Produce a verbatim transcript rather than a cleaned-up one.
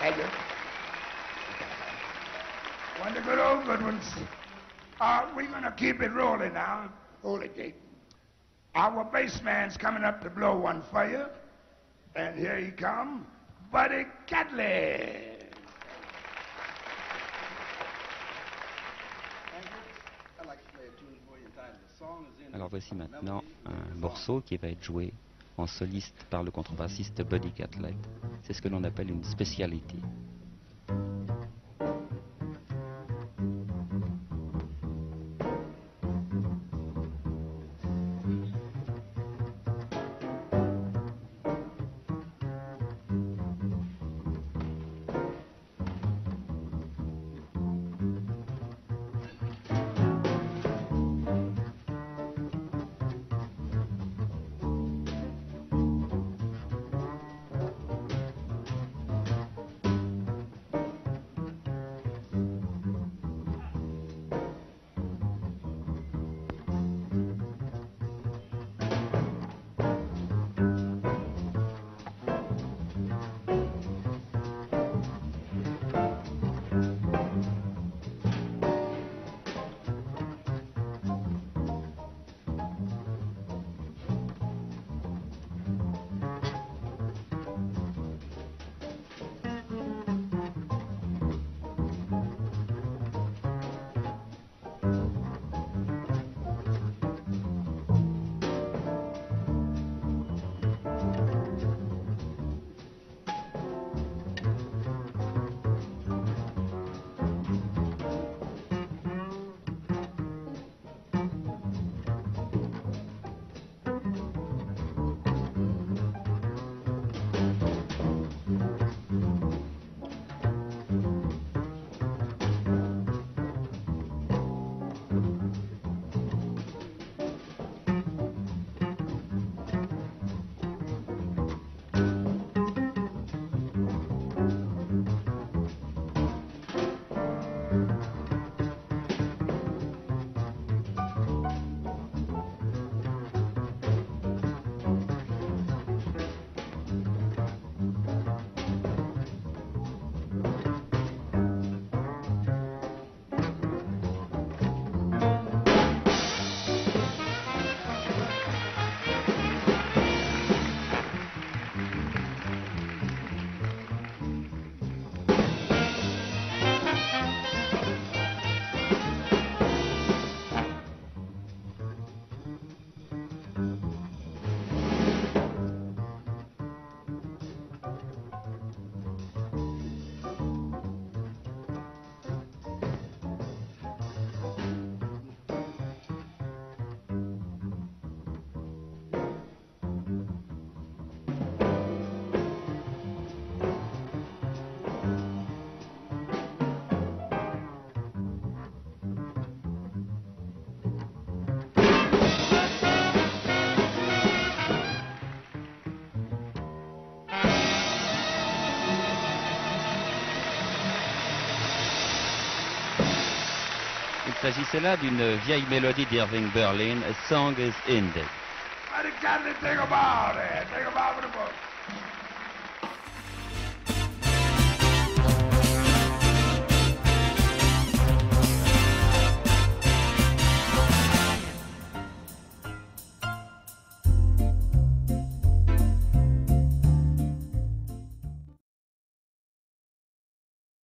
Thank you. One of the good old good ones. Uh, we're going to keep it rolling now. Hold it, Jake. Our bass man's coming up to blow one for you. And here he come, Buddy Catley. Alors voici maintenant un morceau qui va être joué en soliste par le contrebassiste Buddy Catlett. C'est ce que l'on appelle une spécialité. Il s'agissait là d'une vieille mélodie d'Irving Berlin, A Song is Ended. Buddy Catley, take a bow there. Take a bow for the book.